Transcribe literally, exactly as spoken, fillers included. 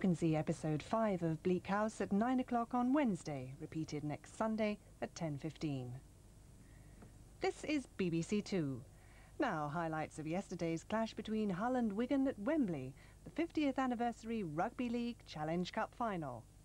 can see episode five of Bleak House at nine o'clock on Wednesday, repeated next Sunday at ten fifteen. This is B B C two. Now, highlights of yesterday's clash between Hull and Wigan at Wembley, the fiftieth anniversary Rugby League Challenge Cup final.